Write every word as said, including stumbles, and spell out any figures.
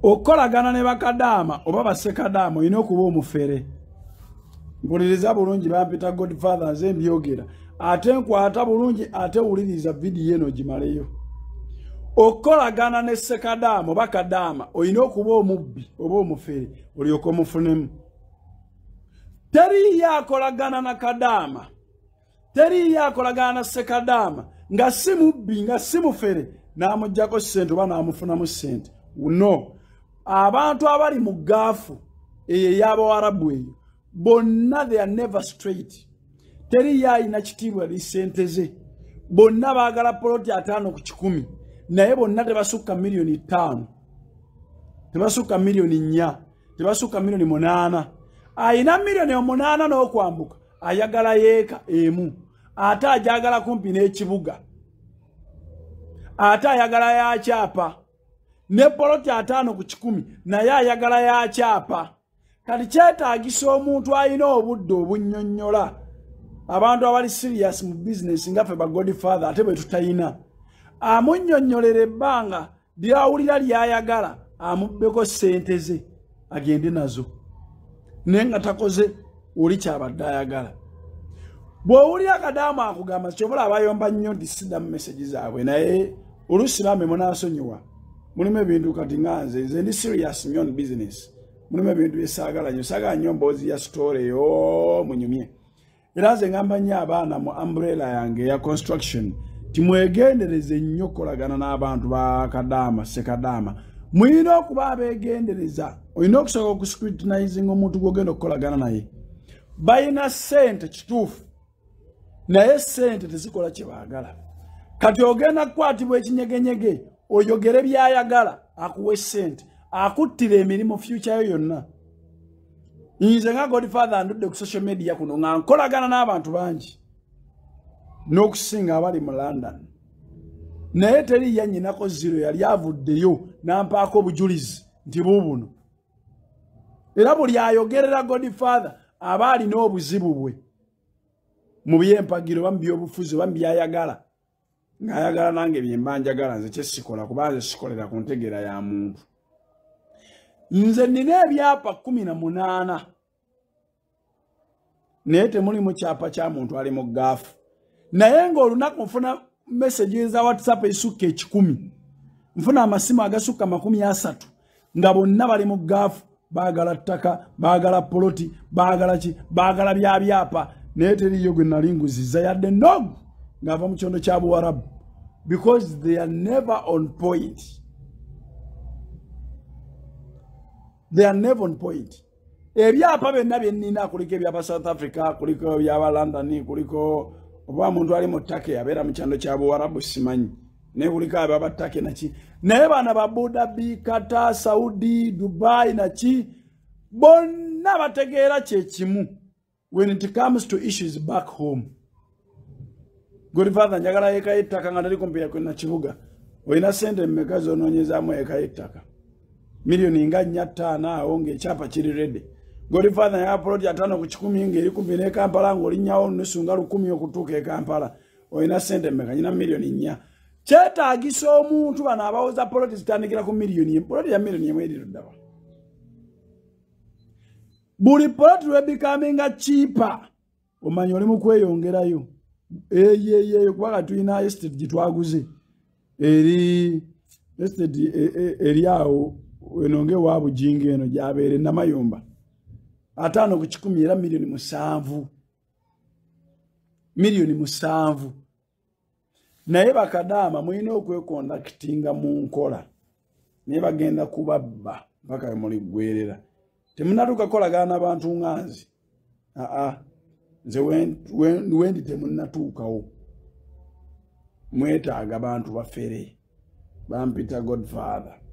okolagana ne bakadama oba basekadama oyina okuba omufere mpuliriza bulungi bampita Godfather nze mbyogera ate nkwata bulungi ate wuliriza vidiyo eno gimaleyo okolagana ne sekadama oba kadama oyina okuba omubbi oba omufere olyoka omufunemu teri yakolagana na kadama teri yakolagana na sekadama nga si mubbi nga si mufere n'amuggyako ssente oba n'amufunamu ssente no abantu abali mu gaafu eyo ey'abawarabu eyo bonna they are never straight teri yayina kitiibwa li ssente ze bonna baagala poloti ataano ku kikumi naye bonna tebasukka miliyoni ttaano tebasukka miliyoni nnya tebasukka miliyoni munaana ayina miliyoni omunaana n'okwambuka ayagala yeeka emu ate ajagala kumpi n'ekibuga ate ayagala yakyapa ne poloti ataano ku kikumi naye ayagala yakyapa kati kyetaagisa omuntu ayina obudde obunnyonnyola abantu abali serious mu business nga ffe ba Godfather ate bwe tutayina amunnyonnyolera ebbanga lyawulira lyayagala amubbeko ssente ze agende nazo naye nga takoze oli kyabadde ayagala bw'owulira akadaama akugamba kyobola abayomba nnyo nti siddamu meseji zaabwe naye oluusi namwe munaasonyiwa mulimu ebintu kati nga nze nze ndi serious nnyo on business mulimu ebintu byesaagala nnyo saagala nnyo mboozi ya sitore yo munyumye era nze ngamba nnyo abaana mu umbrella yange eya construction timwegendereze nnyo okukolagana n'abantu ba kadama sekadama muyina okuba abeegendereza olina okusooka okuscrutinizing omuntu gw'ogenda okukolagana naye bayina ssente kituufu naye ssente tezikola kye baagala kati ogenda kukwatibwa ekinyegenyege oyogere byayagala akuwe ssente akuttira emirimu future yo yonna nze nga Godfather ndudde ku social media kuno nga nkolagana n'abantu bangi n'okusinga abali mu London naye teri yannyinako zero yali avuddeyo n'ampaako obujulizi nti buubuno era buli ayogerera Godfather aba alina obuzibu bwe mu byempagiro oba mu byobufuzi oba mu byayagala ng'ayagala nange byemba njagala nze kyesikola kuba nze sikolera ku ntegeera ya muntu nze nina ebyapa kumi na munaana naye temulimu kyapa kya muntu ali mu gaafu naye ng'olunaku nfuna meseji za WhatsApp esukka ekikumi nfuna amasimu agasukka makumi asatu nga bonna bali mu gaafu baagala ttaka baagala poloti baagala ki baagala bya byapa naye teriyo gwe nali nguzizza yadde nogu ng'ava mu kyondo kya Buwarabu because they are never on point they are never on point ebyapa byonna bye nnina kuliko ebyapa South Africa kuliko ebyaba London kuliko oba muntu ali mu ttaka yabeera mu kyondo kya Buwarabu simanyi naye kuliko ababa ttaka naki naye baana ba Abu Dhabi Qatar Saudi Dubai naki bonna bategeera kye kimu when it comes to issues back home. Godfather njagala yeka ettaka nga ndali kumpi yakwe na kibuga oyina sente mmeka zonoonyezaamu eka ettaka miliyoni nga nnya ttaano awo ng'ekyapa kiri ready Godfather ya poloti ataano ku kikumi ng'eri kumpi ne Kampala ng'olinnyawo nusu nga lukumi okutuuka e Kampala oyina sente mmeka nyina miliyoni nnya kyetaagisa omuntu bano abawoza poloti zitandikira ku miliyoni emu poloti ya miliyoni emu eriruddawa buli poloti lwebikaminga cheaper omanyi oli mu kweyongerayo eyeyeyo kubanga tulina estate gitwaguze eri estate eri awo enonge wa bujinga eno gyabeere namayumba ataano ku kikumi era miliyoni musanvu miliyoni musanvu naye bakadama mulina okwekondakitinga mu nkola naye bagenda kubabba mpaka muli ggwerera temunatuuka kolagana n'abantu nganzi aa nze wendi temunatuukawo mwetaaga bantu bafere bampita Godfather